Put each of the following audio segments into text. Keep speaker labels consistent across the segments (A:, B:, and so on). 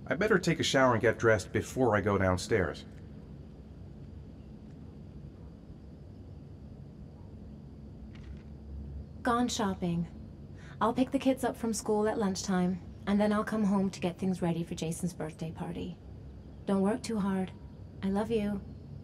A: I better take a shower and get dressed before I go downstairs.
B: Gone shopping. I'll pick the kids up from school at lunchtime, and then I'll come home to get things ready for Jason's birthday party. Don't work too hard. I love you.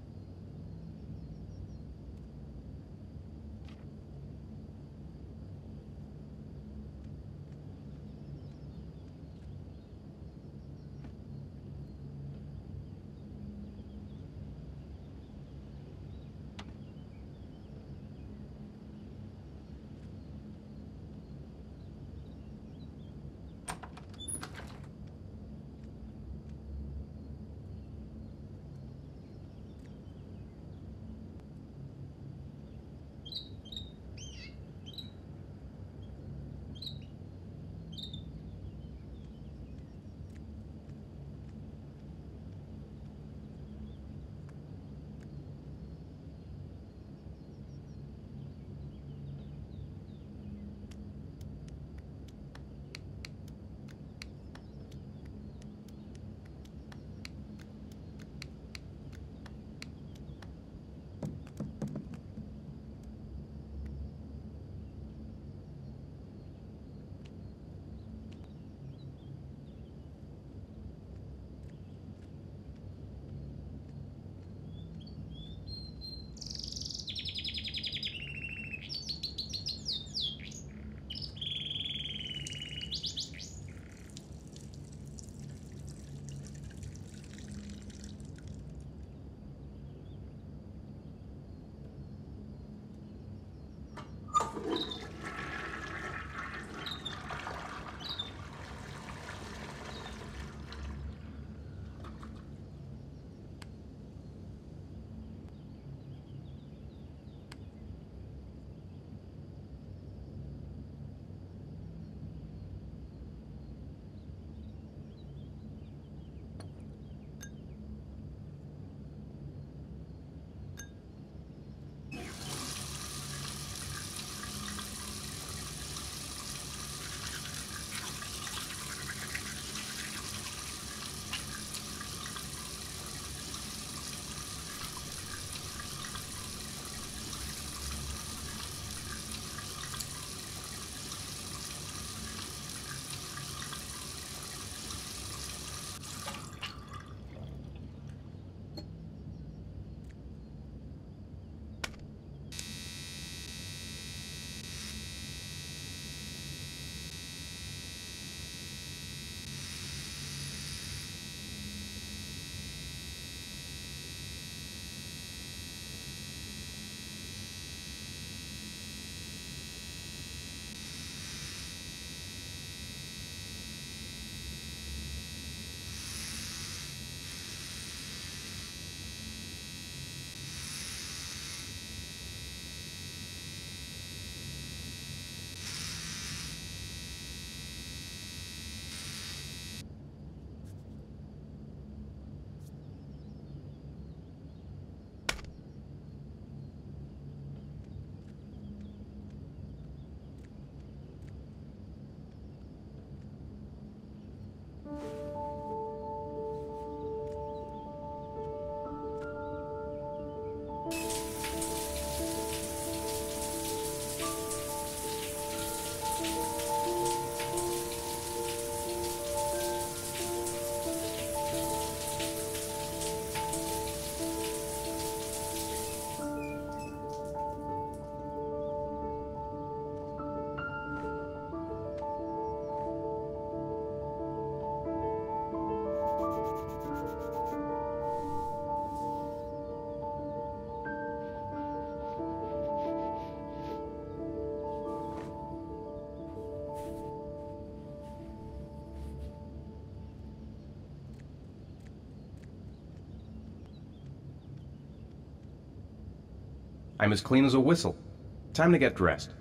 A: I'm as clean as a whistle. Time to get dressed.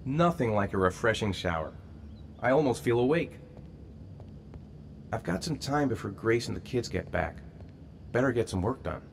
A: Nothing like a refreshing shower. I almost feel awake. I've got some time before Grace and the kids get back. Better get some work done.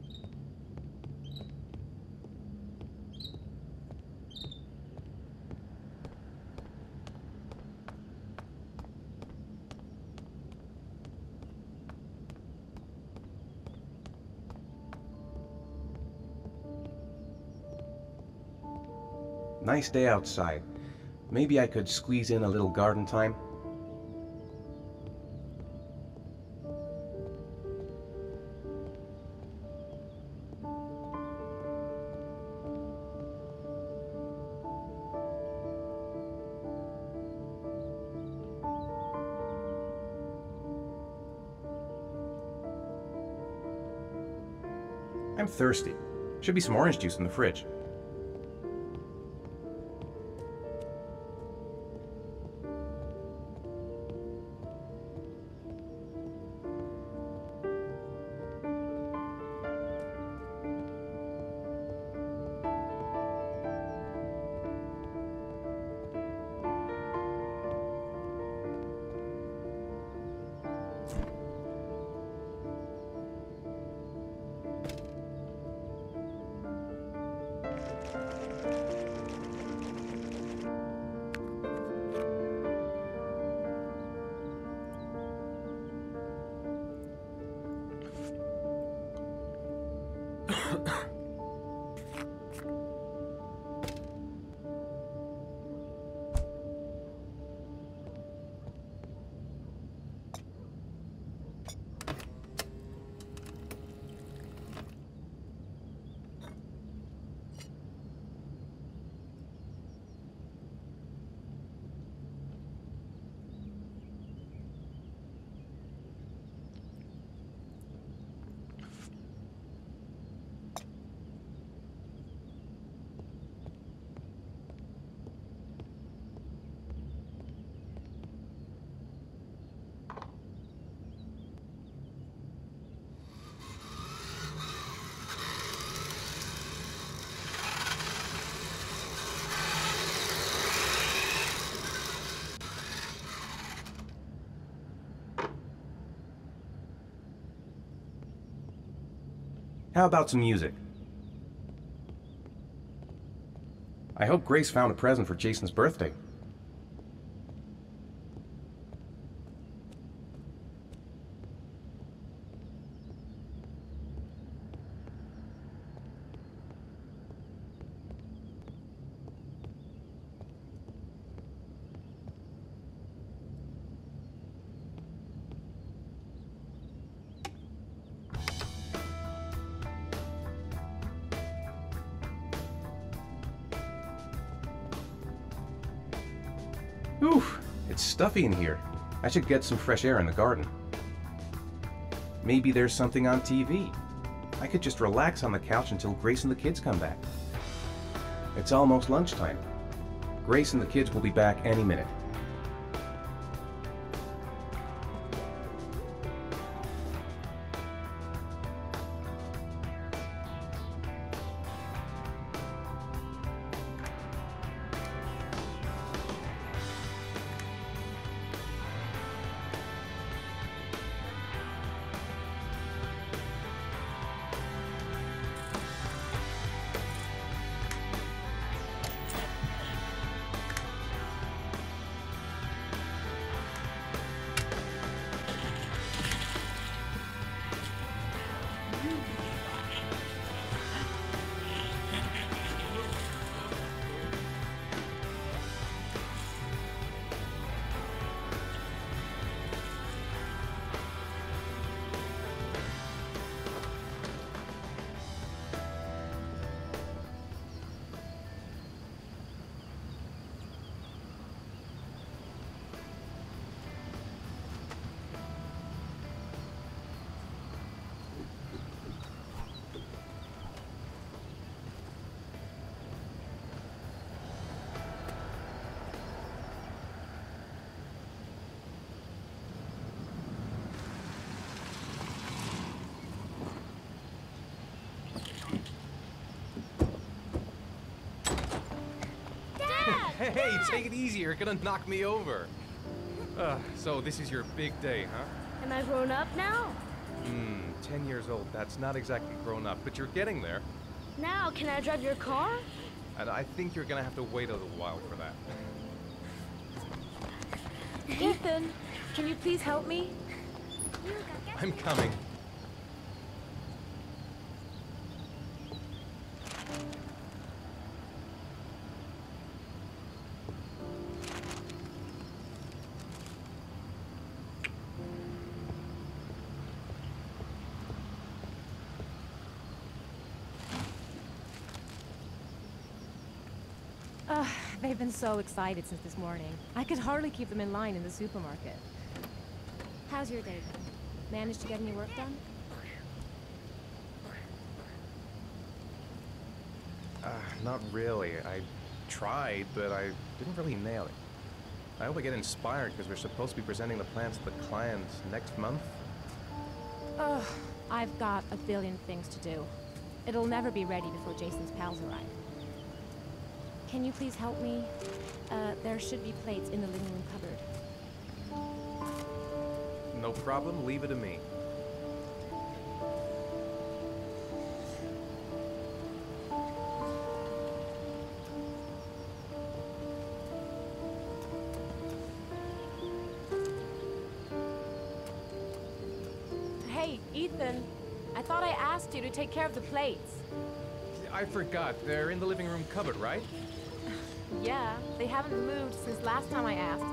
A: Nice day outside. Maybe I could squeeze in a little garden time. I'm thirsty. Should be some orange juice in the fridge. How about some music? I hope Grace found a present for Jason's birthday. Oof, it's stuffy in here. I should get some fresh air in the garden. Maybe there's something on TV. I could just relax on the couch until Grace and the kids come back. It's almost lunchtime. Grace and the kids will be back any minute. Hey, take it easy. You're gonna knock me over. So this is your big day, huh?
C: Am I grown up now?
A: 10 years old. That's not exactly grown up, but you're getting there.
C: Now, can I drive your car?
A: And I think you're gonna have to wait a little while for that.
B: Ethan, can you please help me?
A: I'm coming.
B: They've been so excited since this morning. I could hardly keep them in line in the supermarket. How's your day then? Managed to get any work done?
A: Not really. I tried, but I didn't really nail it. I hope I get inspired because we're supposed to be presenting the plans to the clients next month.
B: Ugh, I've got a billion things to do. It'll never be ready before Jason's pals arrive. Can you please help me? There should be plates in the living room cupboard.
A: No problem. Leave it to me.
B: Hey, Ethan. I thought I asked you to take care of the plates.
A: I forgot. They're in the living room cupboard, right?
B: Yeah, they haven't moved since last time I asked.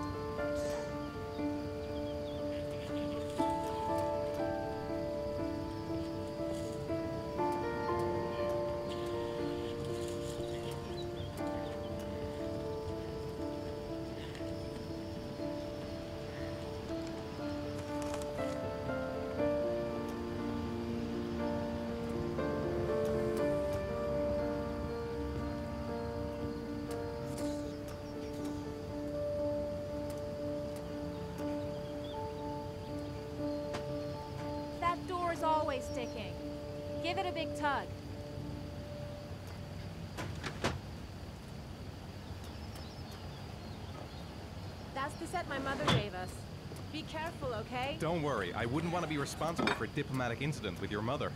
B: That door's always sticking. Give it a big tug. That's the set my mother gave us. Be careful, okay?
A: Don't worry. I wouldn't want to be responsible for a diplomatic incident with your mother.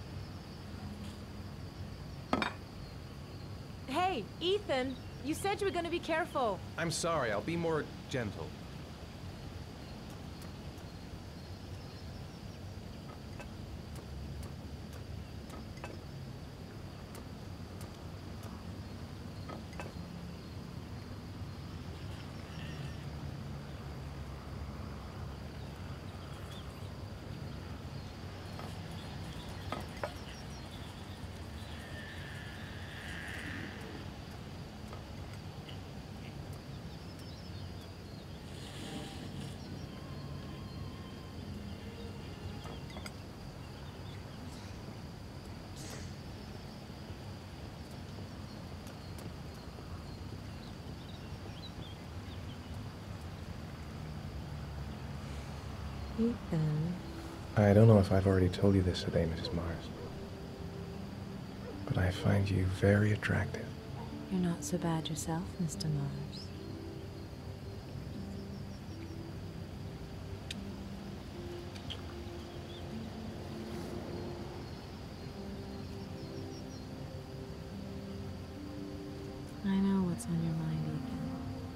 B: Hey, Ethan, you said you were going to be careful.
A: I'm sorry. I'll be more gentle.
B: Ethan.
A: I don't know if I've already told you this today, Mrs. Mars, but I find you very attractive.
B: You're not so bad yourself, Mr. Mars. I know what's on your mind, Ethan.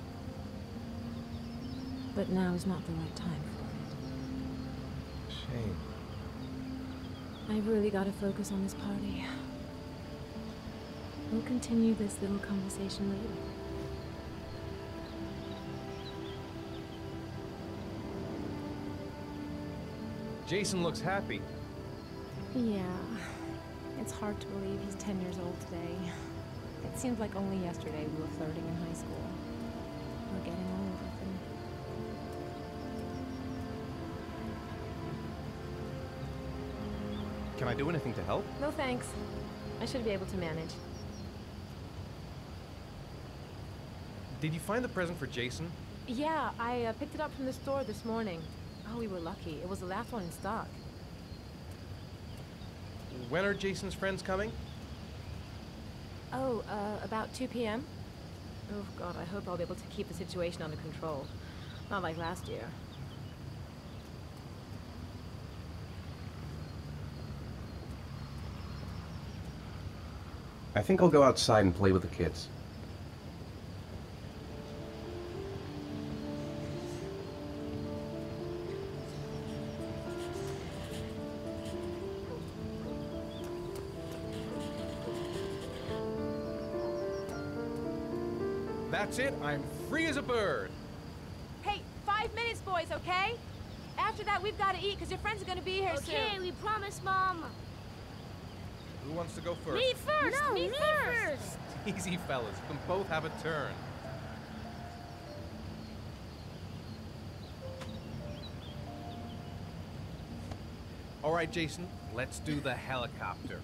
B: But now is not the right time for it.
A: Shame.
B: I've really got to focus on this party. We'll continue this little conversation later.
A: Jason looks happy.
B: Yeah. It's hard to believe he's 10 years old today. It seems like only yesterday we were flirting in high school. We're getting old, I think.
A: Can I do anything to help?
B: No thanks. I should be able to manage.
A: Did you find the present for Jason?
B: Yeah, I picked it up from the store this morning. Oh, we were lucky. It was the last one in stock.
A: When are Jason's friends coming?
B: Oh, about 2 p.m.? Oh God, I hope I'll be able to keep the situation under control. Not like last year.
A: I think I'll go outside and play with the kids.
D: That's it. I'm free as a bird.
B: Hey, 5 minutes, boys, okay? After that, we've got to eat, because your friends are going to be here soon.
C: Okay, we promise, Mom.
D: Who wants to go first?
C: Me first!
B: No,
C: me
B: me
C: first!
D: Easy, fellas. You can both have a turn. All right, Jason. Let's do the helicopter.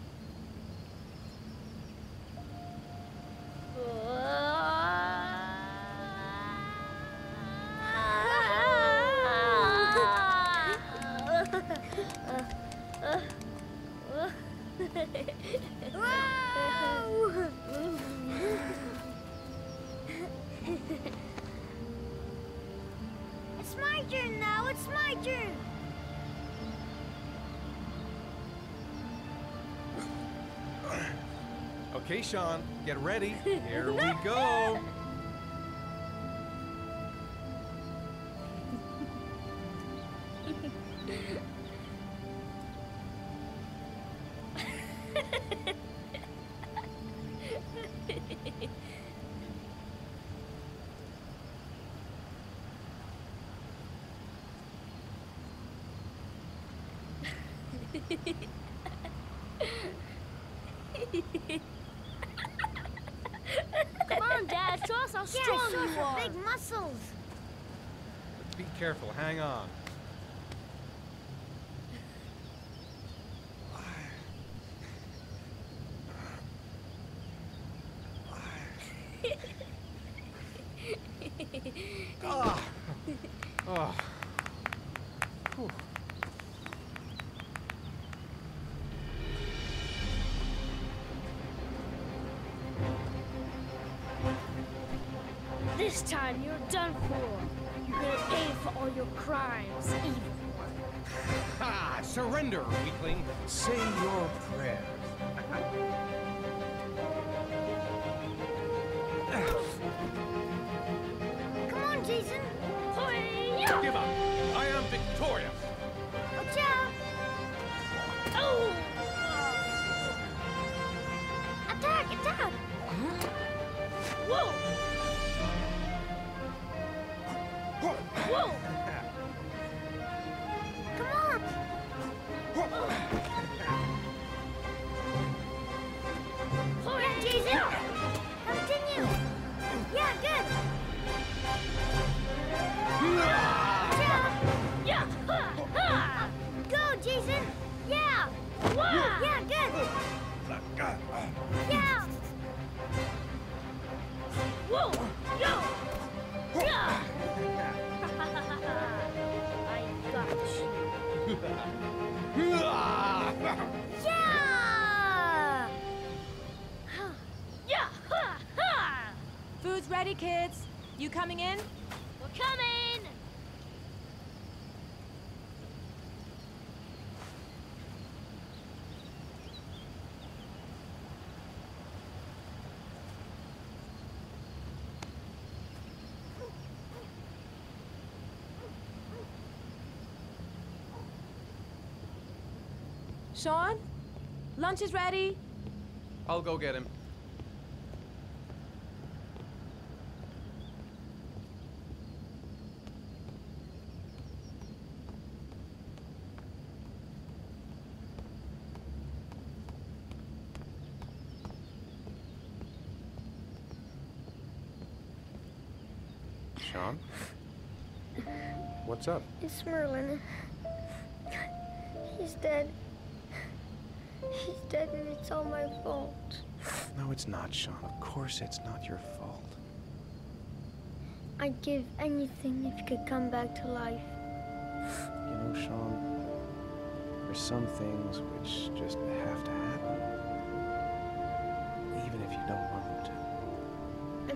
C: It's my turn now, it's my turn!
D: Okay, Sean. Get ready. Here we go.
C: Come on, Dad, show us how strong you are! Big muscles!
D: Be careful. Hang on. Ah. Oh. Whew.
C: This time you're done for. You're gonna pay for all your crimes, evil one.
D: Ha! Surrender, weakling. Say your prayers.
C: Come on, Jason!
D: Give up. I am victorious.
C: Watch out! Oh! Attack! Attack! Whoa! Whoa! Come on! Yeah, Jason! Continue! Yeah, good! Yeah! Ha! Ha! Go, Jason! Yeah! Wow! Yeah, good! Yeah! Whoa! Yo! Yeah! I got you. Yeah! Yeah! Ha! Ha!
B: Food's ready, kids. You coming in?
C: We're coming!
B: Sean? Lunch is ready.
D: I'll go get him. Sean? What's up?
C: It's Merlin. He's dead. He's dead and it's all my fault.
D: No, it's not, Sean. Of course it's not your fault.
C: I'd give anything if you could come back to life.
D: You know, Sean, there's some things which just have to happen. Even if you don't want them to.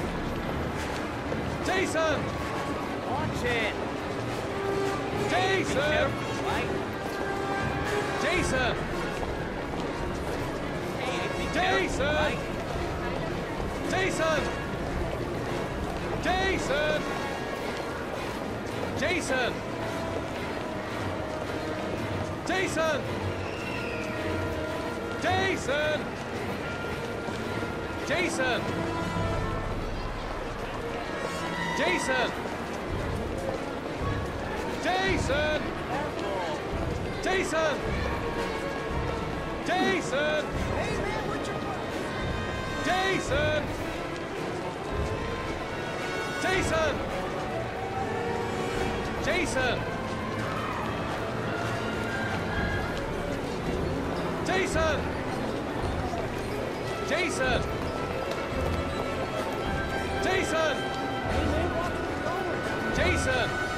E: Jason!
F: Watch it!
E: Jason!
F: Right?
E: Jason!
F: Hey, be
E: Jason!
F: careful, right?
E: Jason! Jason! Jason! Jason! Jason! Jason! Jason! Jason! Jason! Jason!
F: Hey, man, what's your...
E: Jason! Jason! Jason! Jason! Jason! Jason! Jason!